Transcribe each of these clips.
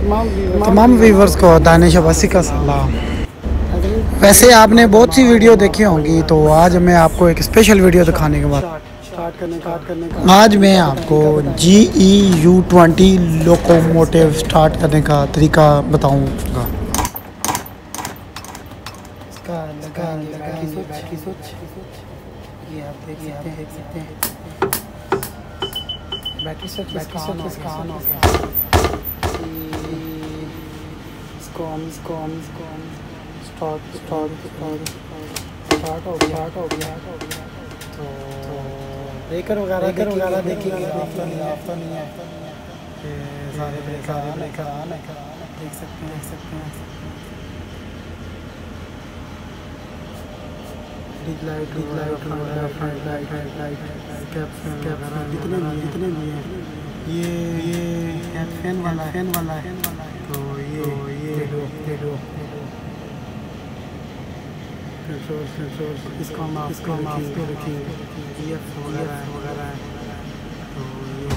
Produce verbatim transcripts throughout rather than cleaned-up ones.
तमाम व्यूवर्स को दानिश अब्बासी का सलाम। वैसे आपने बहुत सी वीडियो देखी होंगी, तो आज मैं आपको एक स्पेशल वीडियो दिखाने के बाद आज मैं आपको G E U twenty locomotive start करने का तरीका बताऊंगा। इसका लगाएंगे बैटरी स्विच, ये आप देख सकते हैं बैटरी स्विच इसका ऑन हो गया। इसको हम इसको हम इसको हम स्टार्ट स्टार्ट स्टार्ट स्टार्ट हो गया स्टार्ट हो गया तो ब्रेकर वगैरह ब्रेकर वगैरह देखेंगे आप तो नहीं आप तो नहीं है सारे ब्रेकर ब्रेकर ऑन है, देख सकते हैं देख सकते हैं रिग लाइट रिग लाइट वगैरह front light light cap cap जितने भी जितने भी हैं ये ये फैन वाला फैन वाला है, तो ये ये कंट्रोल कंट्रोल इसको हम इसको हम आप पे रखेंगे जी एफ वगैरह वगैरह है, तो ये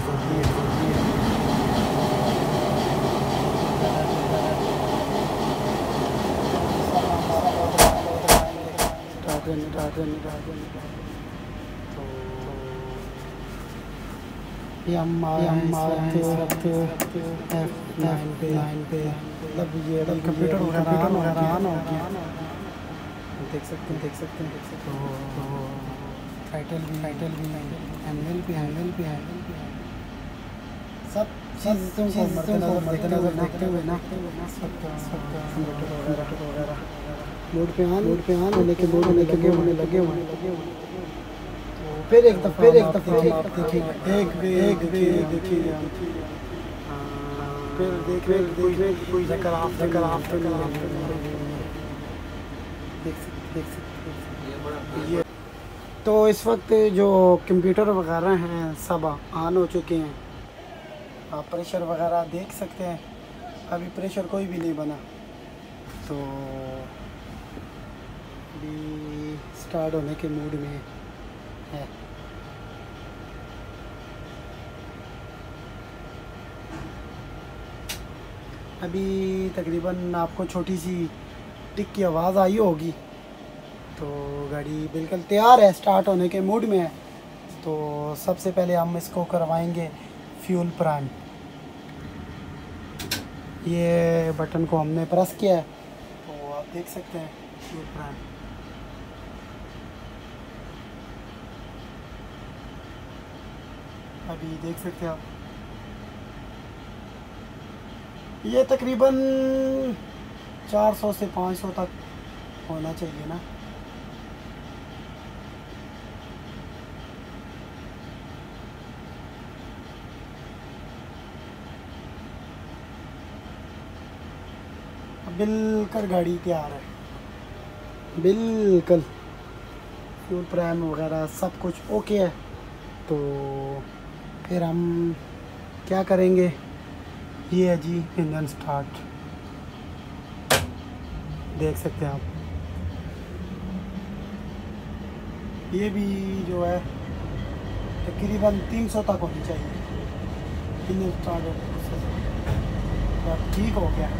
ये हम हम रखते रखते एफ नाइन पे नाइन पे मतलब ये कंप्यूटर वगैरह वगैरह ऑन हो गया, देख सकते हैं देख सकते हैं देख सकते हैं तो टाइटल भी टाइटल भी हैंडल भी हैंडल भी हैंडल भी सब चीज़ों को मद्देनजर रखते हुए ना सब कंप्यूटर वगैरह वगैरह मोड पे ऑन मोड पे ऑन होने के मोड होने लगे होने लगे हुए तो फिर एक दफ़ा फिर एक दफ़ा आप देखिएगा एक एक देखिएगा फिर देख रहे देख कोई जगह आप जगह आप जगह आप देख सकते देख सकते ये। तो इस वक्त जो कंप्यूटर वगैरह हैं सब ऑन हो चुके हैं, आप प्रेशर वगैरह देख सकते हैं, अभी प्रेशर कोई भी नहीं बना, तो अभी स्टार्ट होने के मूड में है। अभी तकरीबन आपको छोटी सी टिक की आवाज़ आई होगी, तो गाड़ी बिल्कुल तैयार है, स्टार्ट होने के मूड में है। तो सबसे पहले हम इसको करवाएंगे फ्यूल प्राइम। ये बटन को हमने प्रेस किया है, तो आप देख सकते हैं फ्यूल प्राइम। अभी देख सकते हैं आप, ये तकरीबन चार सौ से पाँच सौ तक होना चाहिए ना। बिल्कुल गाड़ी तैयार है, बिल्कुल फ्यूल प्राइम वगैरह सब कुछ ओके है। तो फिर हम क्या करेंगे, ये है जी इंजन स्टार्ट, देख सकते हैं आप। ये भी जो है तकरीबन तीन सौ तक होनी चाहिए इंजन स्टार्ट, तो अब ठीक हो गया।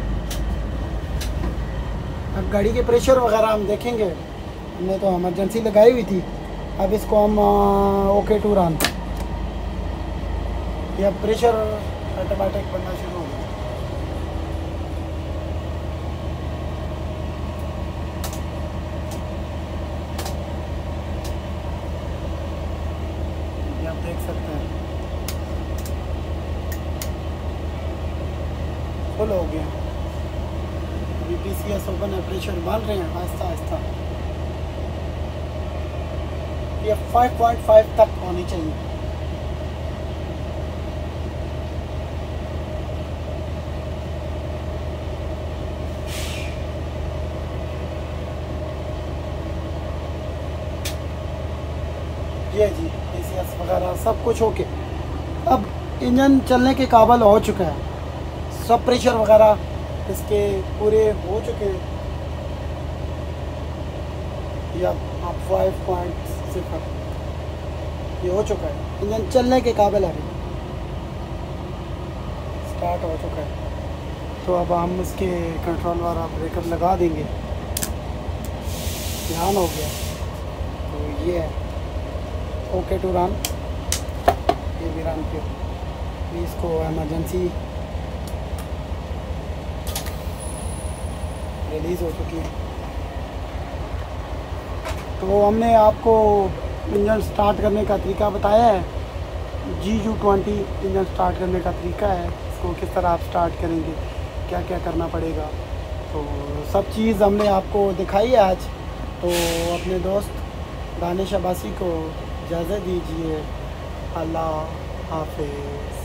अब गाड़ी के प्रेशर वगैरह हम देखेंगे, हमने तो इमरजेंसी लगाई हुई थी, अब इसको हम ओके टू रन, या प्रेशर ऑटोमेटिक बनना शुरू हो गया। आप देख सकते हैं फुल हो गया। अभी पी सी एस ओपन है, प्रेशर बन रहे हैं आहिस्ता आहिस्ता। ये फाइव पॉइंट फाइव तक होनी चाहिए। ये जी पी सी एस वगैरह सब कुछ ओके। अब इंजन चलने के काबिल हो चुका है, सब प्रेशर वगैरह इसके पूरे हो चुके हैं। या आप फाइव पॉइंट सिफर ये हो चुका है, इंजन चलने के काबिल है, स्टार्ट हो चुका है। तो अब हम इसके कंट्रोल वाला ब्रेकर लगा देंगे। ध्यान हो गया, तो ये है ओके टू रन, ये भी रन पे। इसको एमरजेंसी रिलीज़ हो चुकी है। तो हमने आपको इंजन स्टार्ट करने का तरीका बताया है, G U twenty engine start करने का तरीका है। इसको किस तरह आप स्टार्ट करेंगे, क्या क्या करना पड़ेगा, तो सब चीज़ हमने आपको दिखाई है आज। तो अपने दोस्त दानिश अब्बासी को इजाज़त दीजिए। अल्लाह हाफ़िज़।